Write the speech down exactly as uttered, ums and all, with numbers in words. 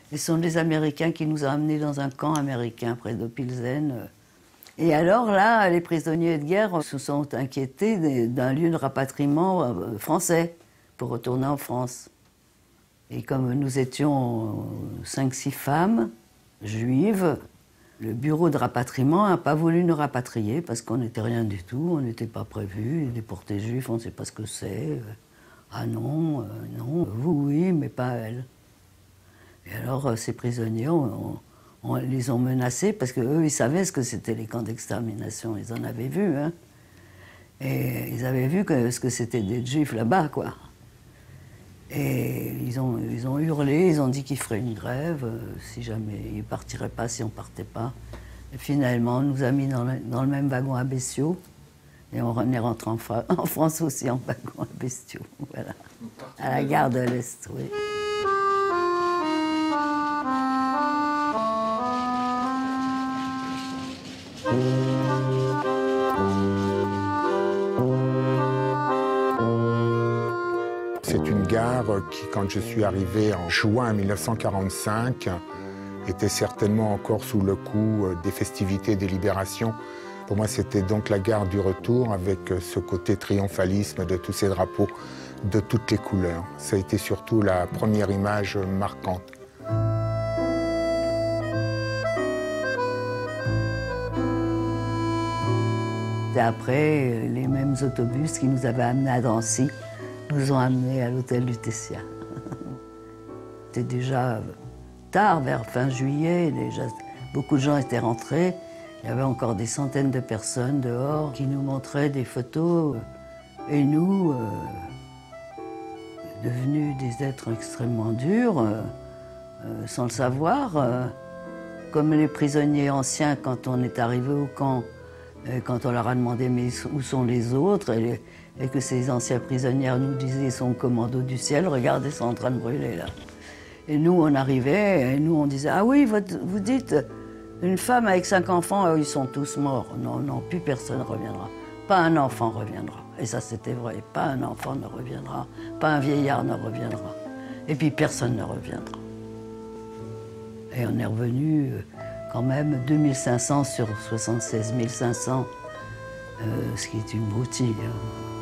Et ce sont les Américains qui nous ont amenés dans un camp américain près de Pilsen. Et alors là, les prisonniers de guerre se sont inquiétés d'un lieu de rapatriement français pour retourner en France. Et comme nous étions cinq six femmes juives, le bureau de rapatriement n'a pas voulu nous rapatrier parce qu'on n'était rien du tout, on n'était pas prévus. Les déportés juifs, on ne sait pas ce que c'est. Ah non, euh, non, vous oui, mais pas elle. Et alors ces prisonniers, on, on, on les ont menacés parce qu'eux, ils savaient ce que c'était les camps d'extermination, ils en avaient vu. Hein. Et ils avaient vu que, ce que c'était des juifs là-bas, quoi. Et ils ont, ils ont hurlé, ils ont dit qu'ils feraient une grève euh, si jamais ils ne partiraient pas, si on ne partait pas. Et finalement, on nous a mis dans le, dans le même wagon à bestiaux. Et on est rentré en, en France aussi en wagon à bestiaux. Voilà. À la gare de l'Est, oui. C'est une gare qui, quand je suis arrivé en juin mille neuf cent quarante-cinq, était certainement encore sous le coup des festivités des libérations. Pour moi, c'était donc la gare du retour avec ce côté triomphalisme de tous ces drapeaux de toutes les couleurs. Ça a été surtout la première image marquante. Et après, les mêmes autobus qui nous avaient amenés à Drancy nous ont amenés à l'hôtel Lutetia. C'était déjà tard, vers fin juillet, déjà, beaucoup de gens étaient rentrés. Il y avait encore des centaines de personnes dehors qui nous montraient des photos. Et nous, euh, devenus des êtres extrêmement durs, euh, euh, sans le savoir, euh, comme les prisonniers anciens, quand on est arrivé au camp, euh, quand on leur a demandé mais où sont les autres, et, les, et que ces anciens prisonnières nous disaient ils sont au commando du ciel, regardez, ils sont en train de brûler là. Et nous, on arrivait, et nous, on disait ah oui, votre, vous dites. Une femme avec cinq enfants, ils sont tous morts. Non, non, plus personne ne reviendra. Pas un enfant reviendra. Et ça, c'était vrai. Pas un enfant ne reviendra. Pas un vieillard ne reviendra. Et puis, personne ne reviendra. Et on est revenu quand même deux mille cinq cents sur soixante-seize mille cinq cents, euh, ce qui est une broutille. Hein.